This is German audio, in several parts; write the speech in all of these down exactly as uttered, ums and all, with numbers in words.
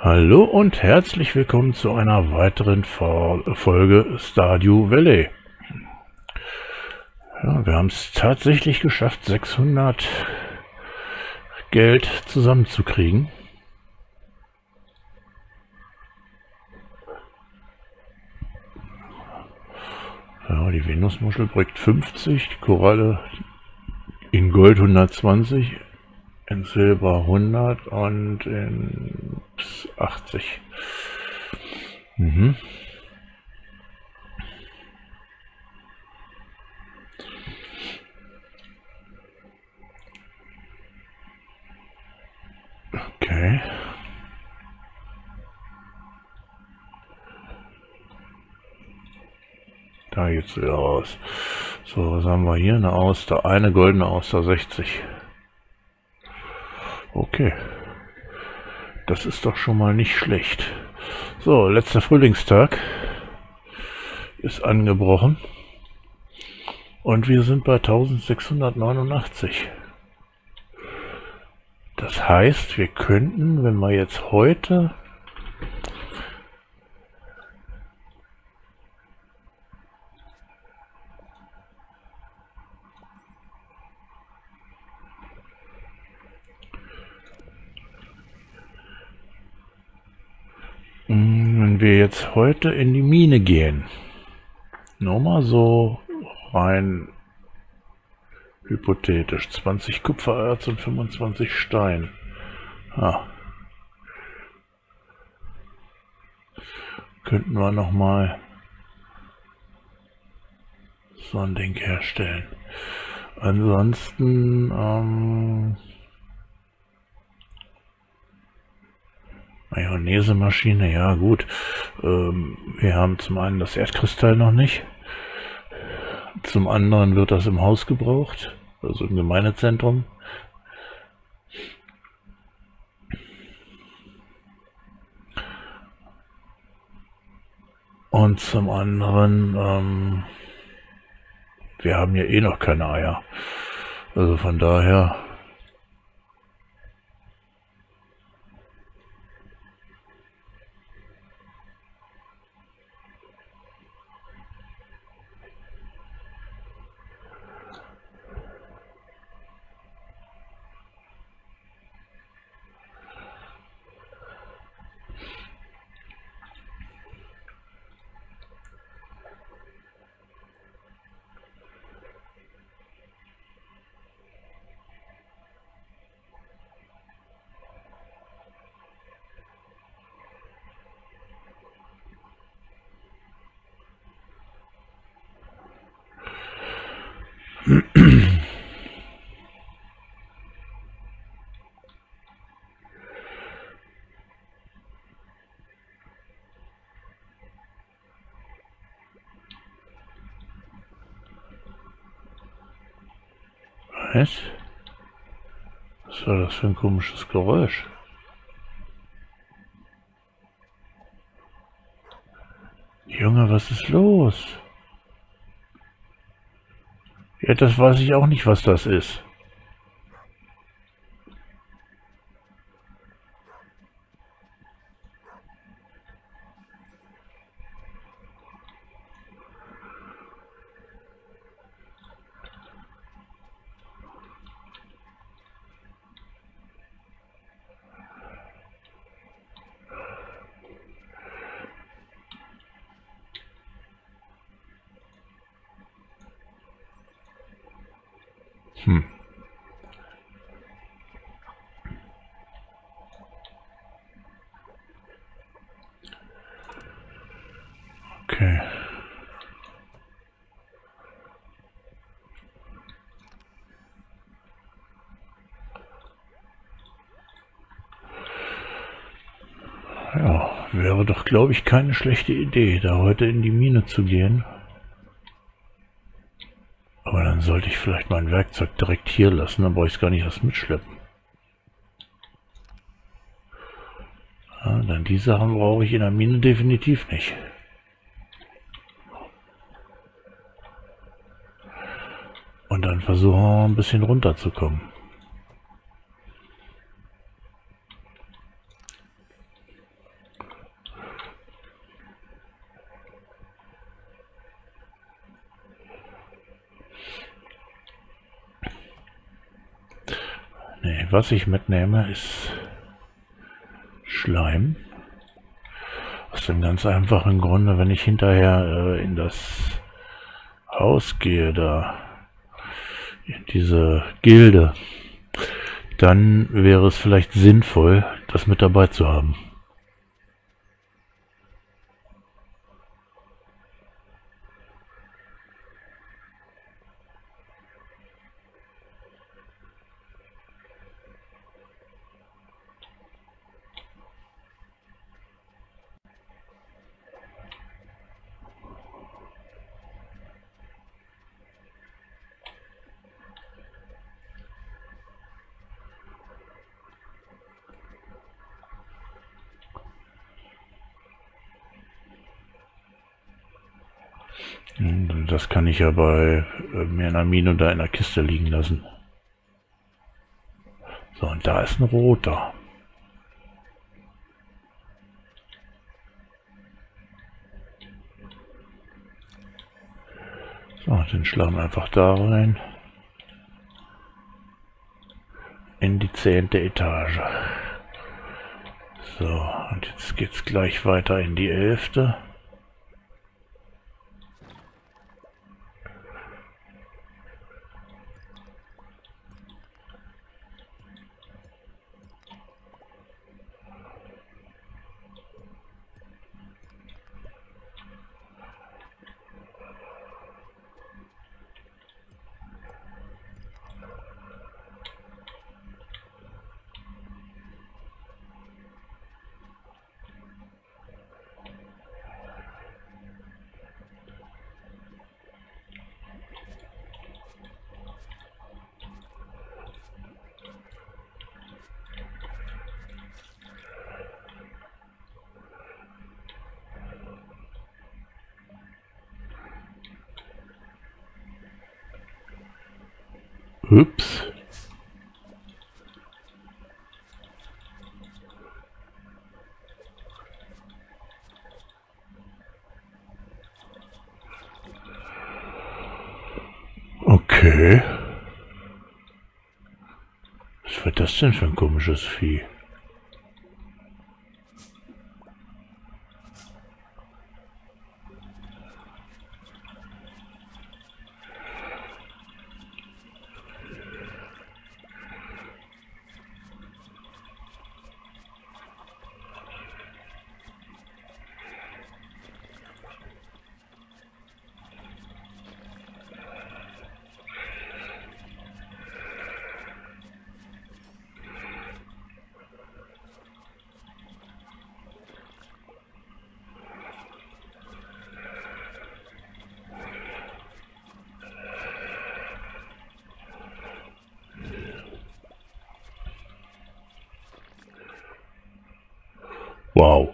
Hallo und herzlich willkommen zu einer weiteren Folge Stardew Valley. Ja, wir haben es tatsächlich geschafft, sechshundert Geld zusammenzukriegen. Ja, die Venusmuschel bringt fünfzig, die Koralle in Gold hundertzwanzig, in Silber hundert und in achtzig. Mhm. Okay. Da geht's wieder raus. So, was haben wir hier? Eine Auster, eine goldene Auster, sechzig. Okay. Das ist doch schon mal nicht schlecht. So, letzter Frühlingstag ist angebrochen. Und wir sind bei eintausendsechshundertneunundachtzig. Das heißt, wir könnten, wenn wir jetzt heute wenn wir jetzt heute in die Mine gehen, nur mal so rein hypothetisch, zwanzig Kupfererz und fünfundzwanzig Stein. Ah. Könnten wir noch mal so ein Ding herstellen. Ansonsten ähm, Mayonnaise-Maschine, ja gut. Ähm, wir haben zum einen das Erdkristall noch nicht. Zum anderen wird das im Haus gebraucht, also im Gemeindezentrum. Und zum anderen, ähm, wir haben ja eh noch keine Eier. Also von daher... Was? Was war das für ein komisches Geräusch? Junge, was ist los? Ja, das weiß ich auch nicht, was das ist. Hm. Okay. Ja, wäre doch, glaube ich, keine schlechte Idee, da heute in die Mine zu gehen. Aber dann sollte ich vielleicht mein Werkzeug direkt hier lassen, dann brauche ich es gar nicht erst mitschleppen. Ja, denn die Sachen brauche ich in der Mine definitiv nicht. Und dann versuchen wir ein bisschen runterzukommen. was ich mitnehme, ist Schleim. Aus dem ganz einfachen Grunde, wenn ich hinterher äh, in das Haus gehe, da in diese Gilde, dann wäre es vielleicht sinnvoll, das mit dabei zu haben. Das kann ich ja bei äh, mir in einer Mine oder in einer Kiste liegen lassen. So, und da ist ein roter. So, den schlagen wir einfach da rein. In die zehnte Etage. So, und jetzt geht es gleich weiter in die elfte. Ups. Okay. Was war das denn für ein komisches Vieh? Wow.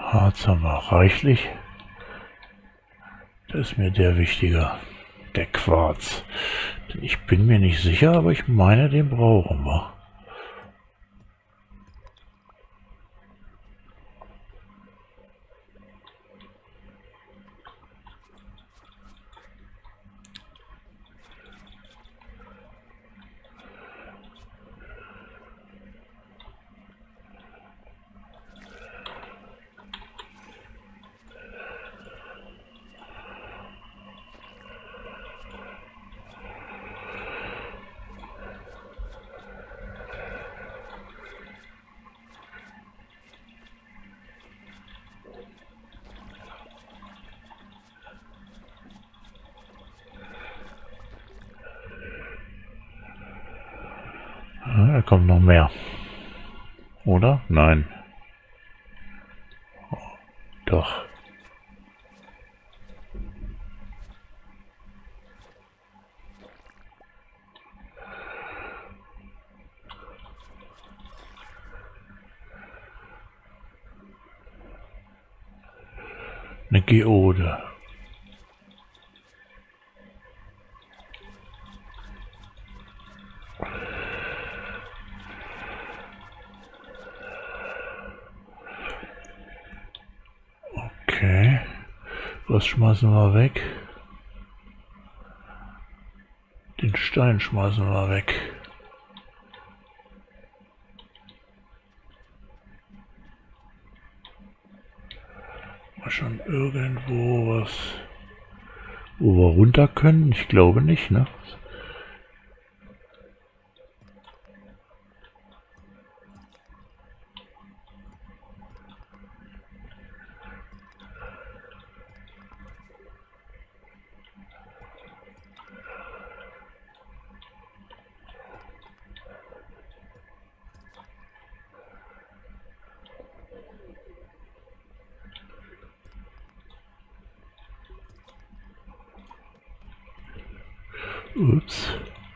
Harz haben wir reichlich. Das ist mir der wichtiger. Der Quarz. Denn ich bin mir nicht sicher, aber ich meine, den brauchen wir. Da kommt noch mehr. Oder? Nein. Doch. Eine Geode. Okay. Was schmeißen wir weg? Den Stein schmeißen wir weg. Mal schon irgendwo was, wo wir runter können? Ich glaube nicht, ne? Ups.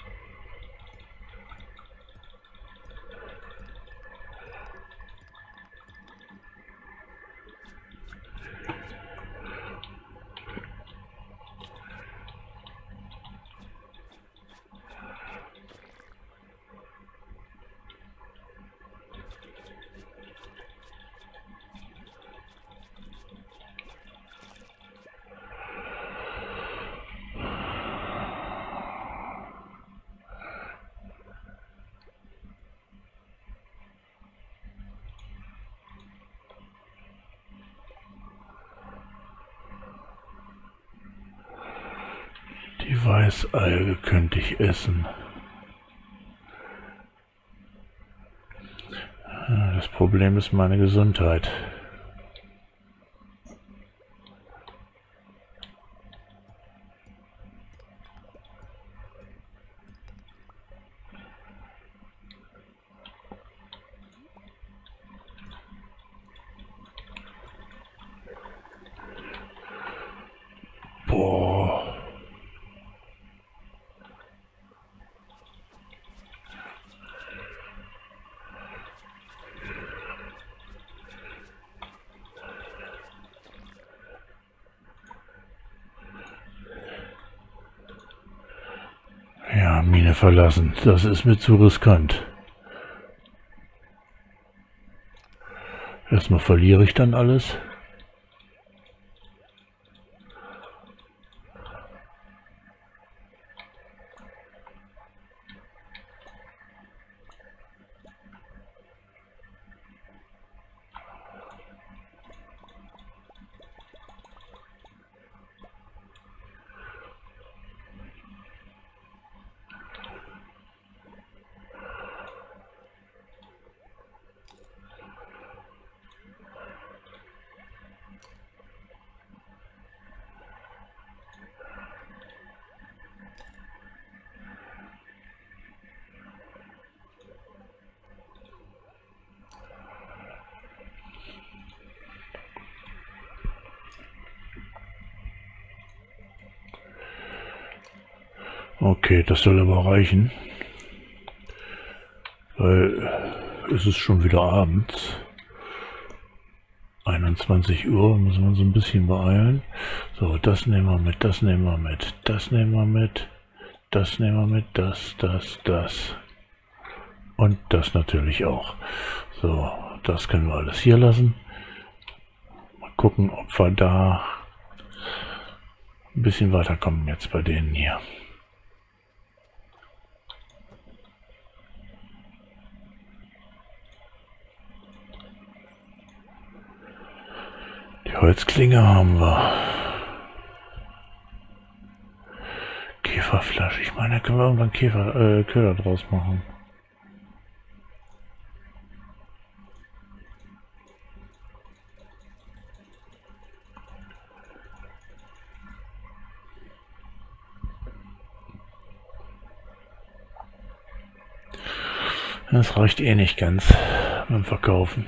Die Weißalge könnte ich essen. Das Problem ist meine Gesundheit. Boah. Ja, Mine verlassen. Das ist mir zu riskant. Erstmal verliere ich dann alles. Okay, das soll aber reichen, weil es ist schon wieder abends. einundzwanzig Uhr, müssen wir uns ein bisschen beeilen. So, das nehmen wir mit, das nehmen wir mit, das nehmen wir mit, das nehmen wir mit, das, das, das. Und das natürlich auch. So, das können wir alles hier lassen. Mal gucken, ob wir da ein bisschen weiterkommen jetzt bei denen hier. Die Holzklinge haben wir. Käferflasche. Ich meine, da können wir irgendwann Käfer, äh, Köder draus machen. Das reicht eh nicht ganz beim Verkaufen.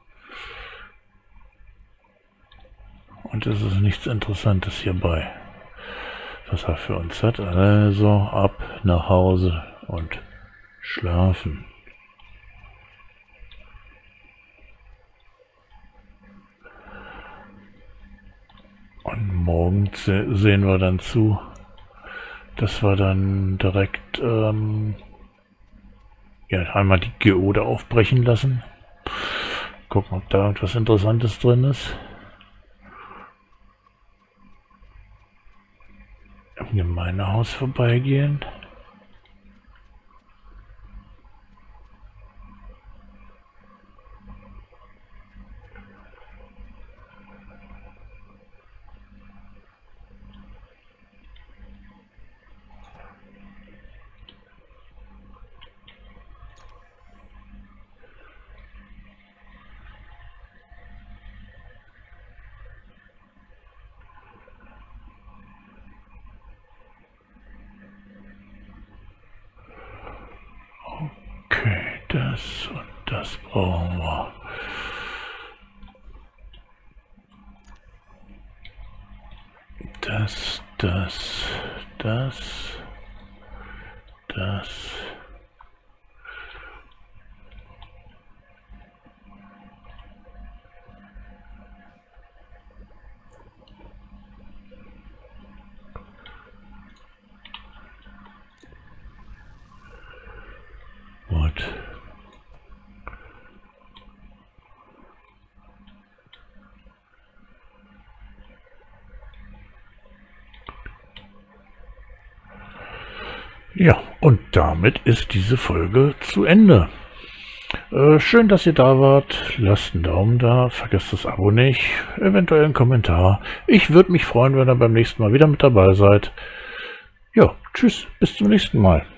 Und es ist nichts Interessantes hierbei, was er für uns hat. Also ab nach Hause und schlafen. Und morgen sehen wir dann zu, dass wir dann direkt ähm, ja, einmal die Geode aufbrechen lassen. Gucken, ob da etwas Interessantes drin ist. Im Gemeindehaus vorbeigehen. Okay, das und das brauchen wir. Das, das, das, das. Gut. Ja, und damit ist diese Folge zu Ende. Äh, schön, dass ihr da wart. Lasst einen Daumen da, vergesst das Abo nicht, eventuell einen Kommentar. Ich würde mich freuen, wenn ihr beim nächsten Mal wieder mit dabei seid. Ja, tschüss, bis zum nächsten Mal.